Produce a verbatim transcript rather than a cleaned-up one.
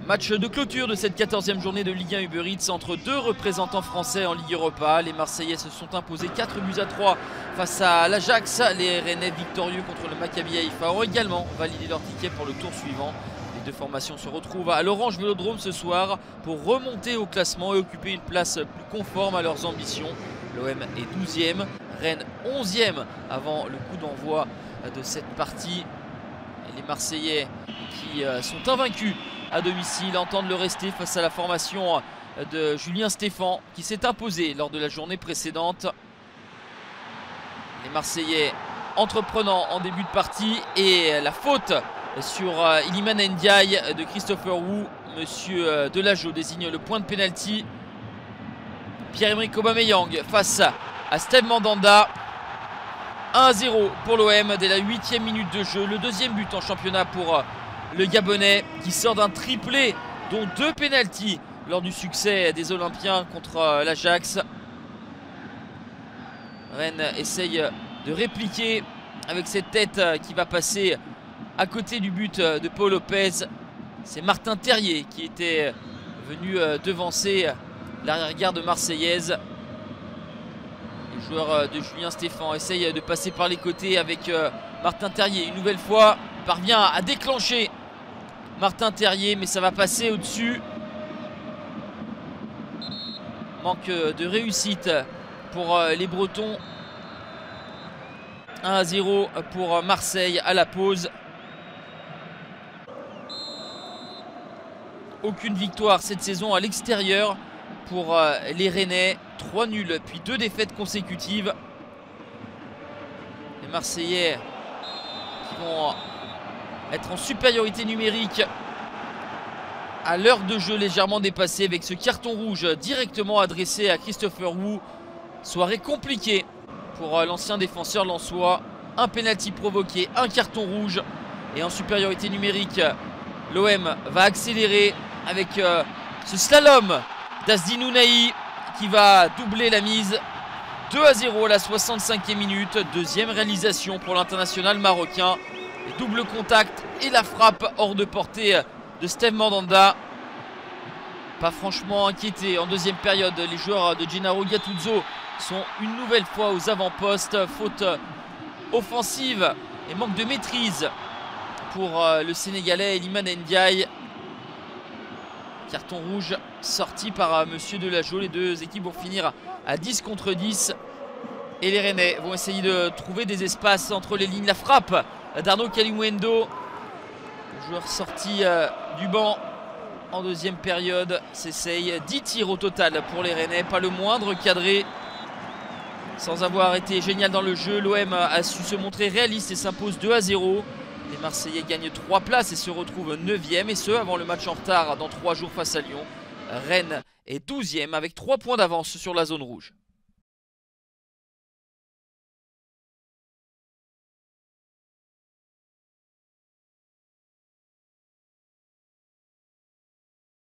Match de clôture de cette quatorzième journée de Ligue un Uber Eats entre deux représentants français en Ligue Europa. Les Marseillais se sont imposés quatre buts à trois face à l'Ajax. Les Rennais victorieux contre le Maccabi Haïfa ont également validé leur ticket pour le tour suivant. Les deux formations se retrouvent à l'Orange Vélodrome ce soir pour remonter au classement et occuper une place plus conforme à leurs ambitions. L'O M est douzième, Rennes onzième avant le coup d'envoi de cette partie. Et les Marseillais qui sont invaincus à domicile entendent le rester face à la formation de Julien Stéphan qui s'est imposé lors de la journée précédente. Les Marseillais entreprenant en début de partie et la faute sur Iliman Ndiaye de Christopher Wu. Monsieur Delageau désigne le point de pénalty. Pierre-Emerick Aubameyang face à Steve Mandanda. un à zéro pour l'O M dès la huitième minute de jeu. Le deuxième but en championnat pour le Gabonais qui sort d'un triplé dont deux pénaltys lors du succès des Olympiens contre l'Ajax. Rennes essaye de répliquer avec cette tête qui va passer à côté du but de Paul Lopez. C'est Martin Terrier qui était venu devancer l'arrière-garde marseillaise. Le joueur de Julien Stéphan essaye de passer par les côtés avec Martin Terrier. Une nouvelle fois, parvient à déclencher Martin Terrier, mais ça va passer au-dessus. Manque de réussite pour les Bretons. un à zéro pour Marseille à la pause. Aucune victoire cette saison à l'extérieur pour les Rennais. trois nuls puis deux défaites consécutives. Les Marseillais qui vont être en supériorité numérique à l'heure de jeu légèrement dépassée avec ce carton rouge directement adressé à Christopher Wu. Soirée compliquée pour l'ancien défenseur lensois. Un pénalty provoqué, un carton rouge et en supériorité numérique. L'O M va accélérer avec euh, ce slalom d'Azdin Ounahi qui va doubler la mise. deux à zéro à la soixante-cinquième minute. Deuxième réalisation pour l'international marocain. Et double contact et la frappe hors de portée de Steve Mandanda. Pas franchement inquiété en deuxième période. Les joueurs de Gennaro Gattuso sont une nouvelle fois aux avant-postes. Faute offensive et manque de maîtrise pour le Sénégalais Iliman Ndiaye. Carton rouge sorti par Monsieur Delageau. Les deux équipes vont finir à dix contre dix. Et les Rennais vont essayer de trouver des espaces entre les lignes. La frappe d'Arnaud Kalimuendo, joueur sorti euh, du banc en deuxième période, s'essaye. dix tirs au total pour les Rennais, pas le moindre cadré. Sans avoir été génial dans le jeu, l'O M a su se montrer réaliste et s'impose deux à zéro. Les Marseillais gagnent trois places et se retrouvent neuvième, et ce avant le match en retard dans trois jours face à Lyon. Rennes est douzième avec trois points d'avance sur la zone rouge.